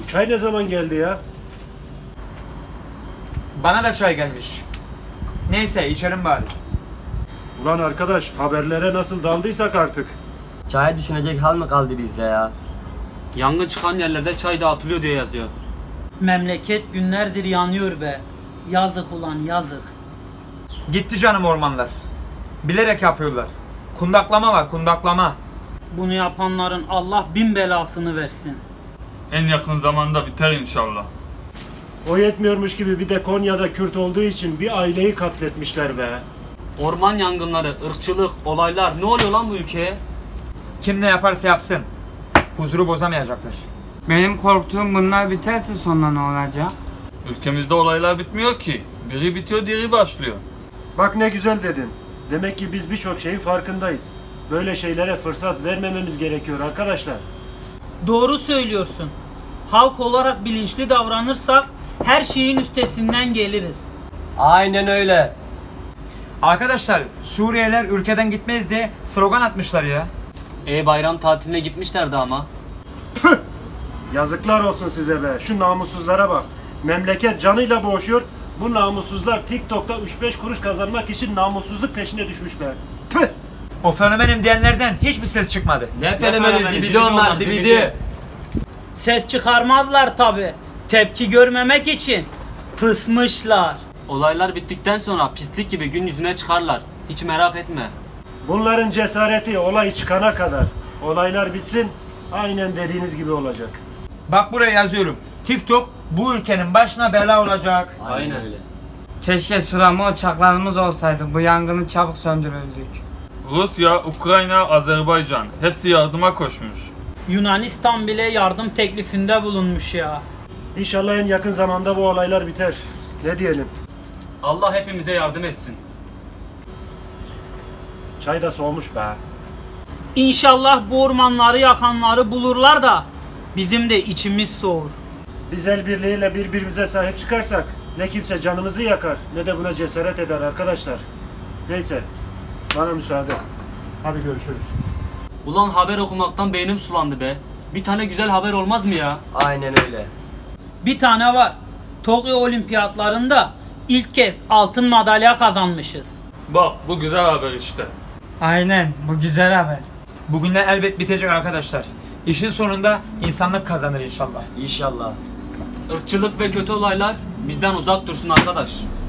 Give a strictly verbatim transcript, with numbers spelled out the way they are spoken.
çay ne zaman geldi ya? Bana da çay gelmiş. Neyse içerim bari. Ulan arkadaş, haberlere nasıl daldıysak artık. Çay düşünecek hal mi kaldı bizde ya? Yangın çıkan yerlerde çay dağıtılıyor diye yazıyor. Memleket günlerdir yanıyor be. Yazık ulan yazık. Gitti canım ormanlar. Bilerek yapıyorlar. Kundaklama var, kundaklama. Bunu yapanların Allah bin belasını versin. En yakın zamanda biter inşallah. O yetmiyormuş gibi bir de Konya'da Kürt olduğu için bir aileyi katletmişler be. Orman yangınları, ırkçılık, olaylar ne oluyor lan bu ülkeye? Kim ne yaparsa yapsın. Huzuru bozamayacaklar. Benim korktuğum bunlar biterse sonra ne olacak? Ülkemizde olaylar bitmiyor ki. Biri bitiyor, diğeri başlıyor. Bak ne güzel dedin. Demek ki biz birçok şeyin farkındayız. Böyle şeylere fırsat vermememiz gerekiyor arkadaşlar. Doğru söylüyorsun. Halk olarak bilinçli davranırsak her şeyin üstesinden geliriz. Aynen öyle. Arkadaşlar Suriyeliler ülkeden gitmeyiz diye slogan atmışlar ya. E bayram tatiline gitmişlerdi ama. Püh! Yazıklar olsun size be. Şu namussuzlara bak. Memleket canıyla boğuşuyor. Bu namussuzlar TikTok'ta üç beş kuruş kazanmak için namussuzluk peşine düşmüşler. Püh! O fenomenim diyenlerden hiçbir ses çıkmadı. Ne fenomeni, zibidi onlar, zibidi. Ses çıkarmazlar tabi. Tepki görmemek için pısmışlar. Olaylar bittikten sonra pislik gibi gün yüzüne çıkarlar. Hiç merak etme. Bunların cesareti olay çıkana kadar. Olaylar bitsin, aynen dediğiniz gibi olacak. Bak buraya yazıyorum. TikTok bu ülkenin başına bela olacak. Aynen öyle. Keşke sulama uçaklarımız olsaydı. Bu yangını çabuk söndürürdük. Rusya, Ukrayna, Azerbaycan hepsi yardıma koşmuş. Yunanistan bile yardım teklifinde bulunmuş ya. İnşallah en yakın zamanda bu olaylar biter. Ne diyelim? Allah hepimize yardım etsin. Çay da soğumuş be. İnşallah bu ormanları yakanları bulurlar da bizim de içimiz soğur. Biz el birliğiyle birbirimize sahip çıkarsak ne kimse canımızı yakar ne de buna cesaret eder arkadaşlar. Neyse, bana müsaade. Hadi görüşürüz. Ulan haber okumaktan beynim sulandı be. Bir tane güzel haber olmaz mı ya? Aynen öyle. Bir tane var. Tokyo Olimpiyatlarında ilk kez altın madalya kazanmışız. Bak bu güzel haber işte. Aynen, bu güzel haber. Bugünler elbet bitecek arkadaşlar. İşin sonunda insanlık kazanır inşallah. İnşallah. Irkçılık ve kötü olaylar bizden uzak dursun arkadaş.